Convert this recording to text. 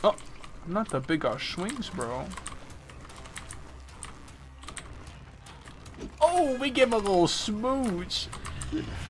Oh, not the big ass swings, bro. Oh, we give him a little smooch.